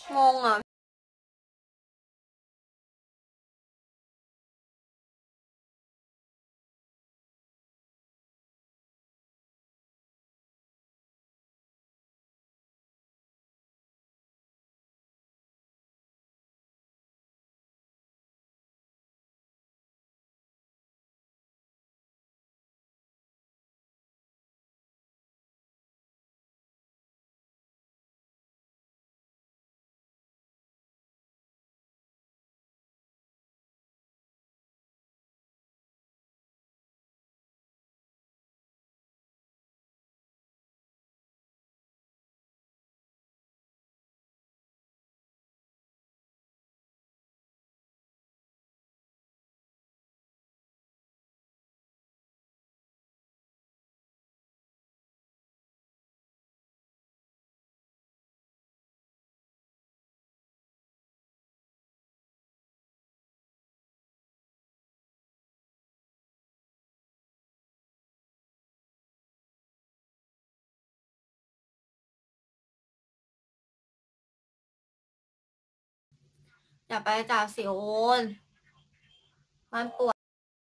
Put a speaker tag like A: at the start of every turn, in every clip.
A: งงอ่ะอย่าไปจับสิโอนมันปวด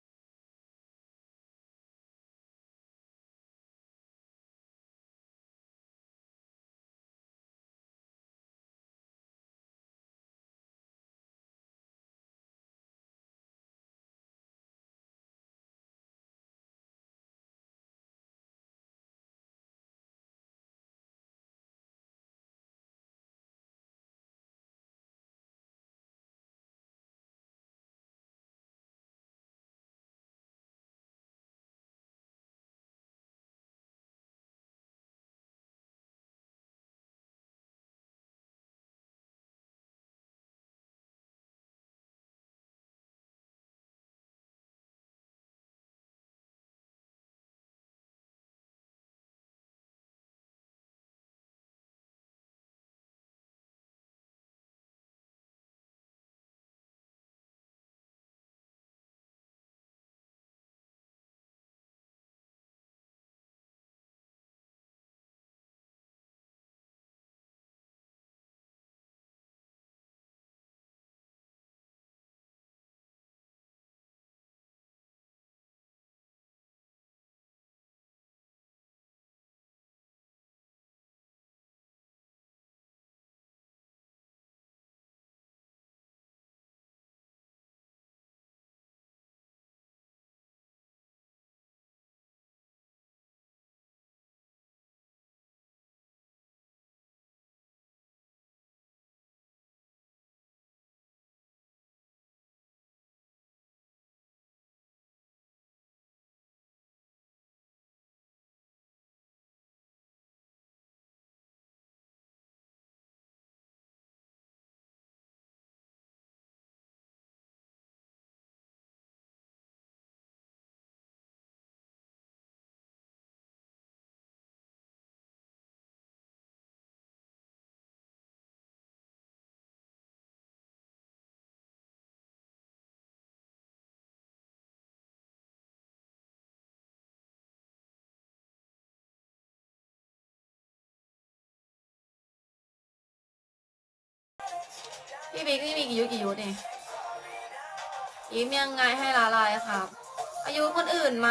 A: พี่บิ๊กนี่มีกี่ยุทธเนี่ยยิ้มยังไงให้ละลายครับ อายุคนอื่นมา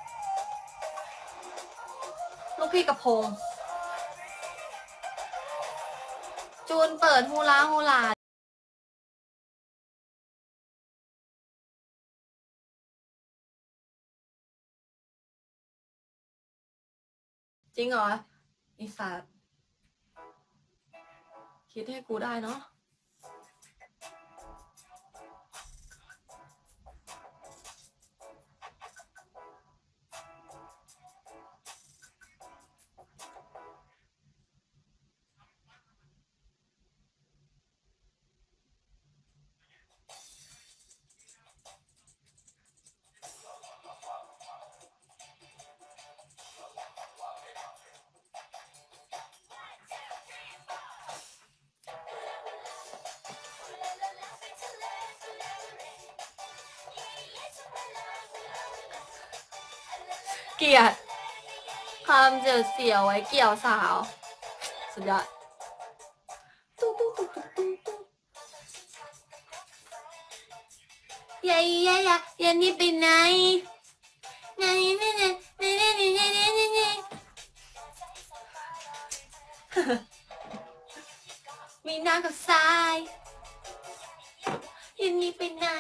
A: ลูกพี่กระพงจูนเปิดฮูลาจริงเหรออีสัตว์คิดให้กูได้เนาะเกลียดความเสียวไว้เกี่ยวสาวสุดยอดตุ๊ยัยยัยยันนี่ไปไหนไงมีน้ำกับทรายยันนี่ไปไหน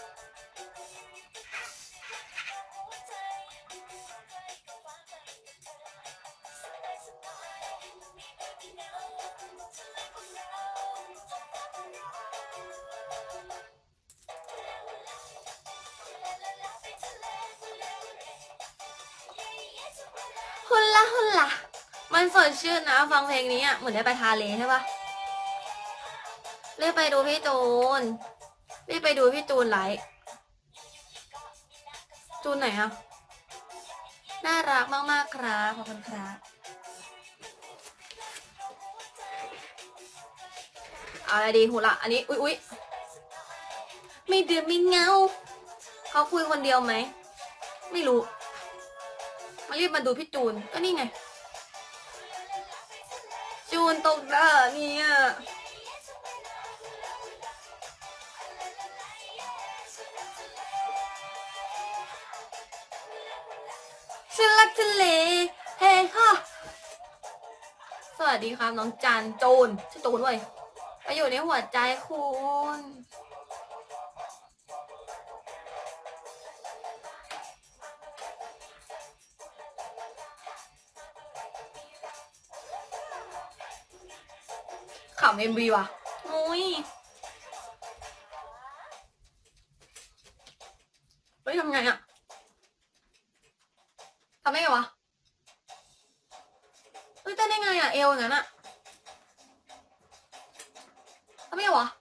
A: ฮุลาฮุลามันสดชื่นนะฟังเพลงนี้อ่ะเหมือนได้ไปทะเลใช่ปะรีบไปดูพี่จูนรีบไปดูพี่จูนไลฟ์จูนไหนอ่ะน่ารักมากๆครับขอบคุณครับเอาอะไรดีหูละอันนี้อุ๊ยไม่ดื่มไม่เงาเขาคุยคนเดียวไหมไม่รู้มารีบมาดูพี่จูนก็นี่ไงจูนตกด่าเนี่ยฉันรักทะเลเฮ้ค่ะสวัสดีครับน้องจันจูนชื่อจูนเว้ยไปอยู่ในหัวใจคุณขำMVว่ะมุ้ยเฮ้ยทำไงอะทำได้ไงวะเฮ้ยเต้นได้ไงอะเอวอย่างนั้นอะทำได้ไงวะ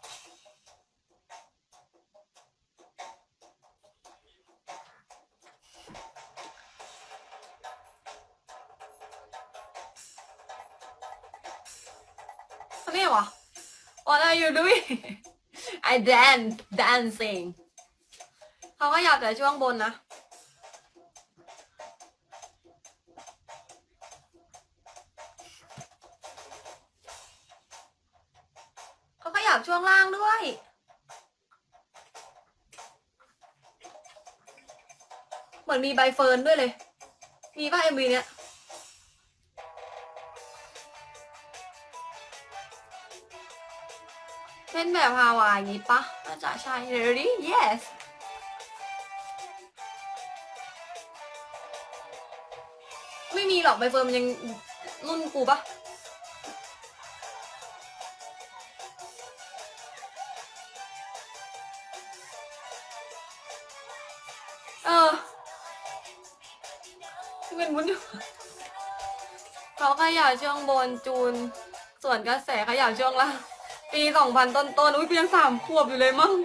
A: ทำได้ไงวะ What are you doing I dancing เขาก็อยากแต่ช่วงบนนะเขาก็อยากช่วงล่างด้วยเหมือนมีใบเฟิร์นด้วยเลยมีป่ะ MV เนี้ยเป็นแบบฮาวายอย่างงี้ปะน่าจะใช่ Ready Yes ไม่มีหรอกใบเฟิร์นมันยังรุ่นกูปะเป็นวุ้นเขาขยับช่วงบนจูนส่วนกระแสขยับช่วงล่างปี2000ต้นอุ้ยกูยัง3 ขวบอยู่เลยมั้ง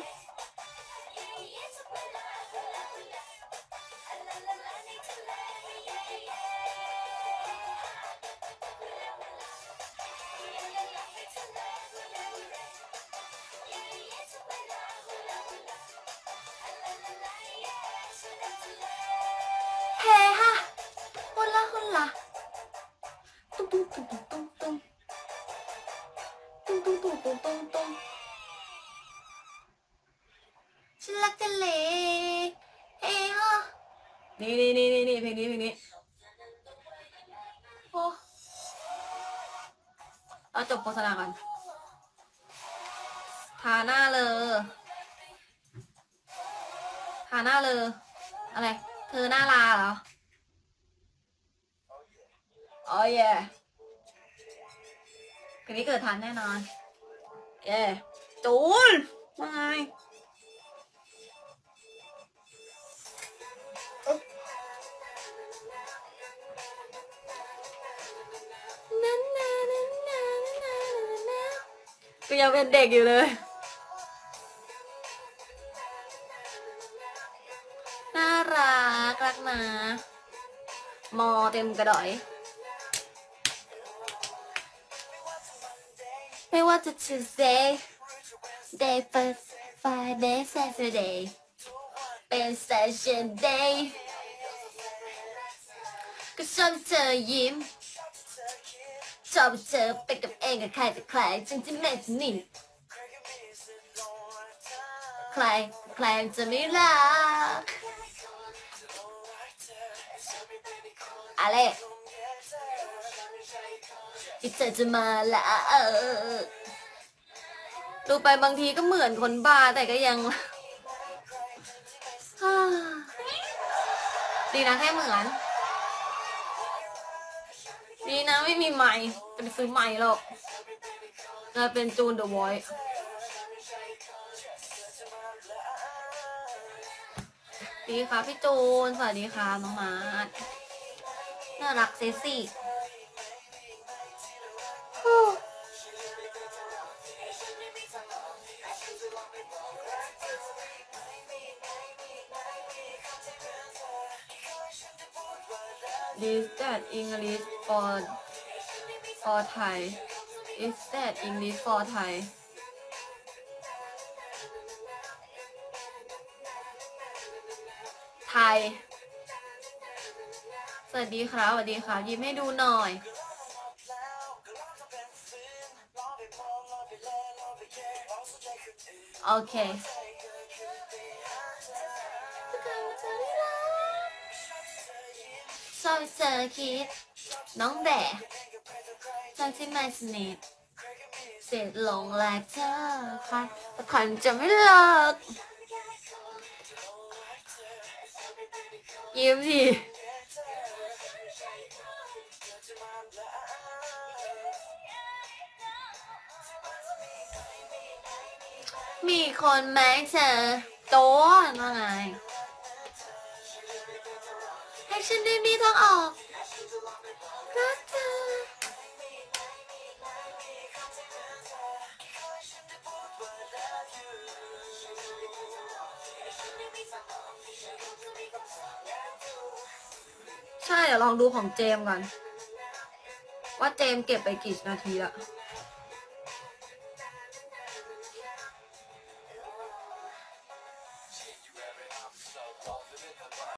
A: เฮ้ฮะฮุลาฮุลาตุ้งตุ้งตุ้งตุ้งตุ้งตุ้งตุ้งตุ้งตุ้งตุ้งตุ้งฉันรักทะเลเฮ้ฮะนี่เพลงนี้โอ้เราจบโฆษณากันทาหน้าเลยอะไรเธอหน้าลาเหรออ๋อเย่คืนนี้เกิดทันแน่นอนเย่จูนว่าไงก็ยังเป็นเด็กอยู่เลยน่ารักนะมอเต็มกระดอยไม่ว่าจะ Tuesday Day first Friday Saturday เป็น Session Day ก็ชอบเธอยิ้มชอบเธอไปกับเองกับใครแต่ใครฉันจะไม่สนิทใครแกล้งจะไม่รักอะไรที่เธอจะมาละดูไปบางทีก็เหมือนคนบ้าแต่ก็ยัง ดีนะแค่เหมือนดีนะไม่มีไมค์จะไปซื้อไมค์หรอกจะเป็นจูนเดอะวอยซ์ดีค่ะพี่จูนสวัสดีค่ะน้องมาร์ทน่ารักเซ็กซี่Is that English for Thai? Is that English for Thai? ไทยสวัสดีครับสวัสดีครับยิ้มให้ดูหน่อยโอเคชอบเจอคิดน้องแบะจากที่ไม่สนิทเสร็จลงแลกเธอค่ะแต่ขันจะไม่เลิกยิ้มดิมีคนแม้เธอโต้ว่าไงให้ฉันได้มีทางออกรักเธอใช่เดี๋ยวลองดูของเจมก่อนว่าเจมเก็บไปกี่นาทีละ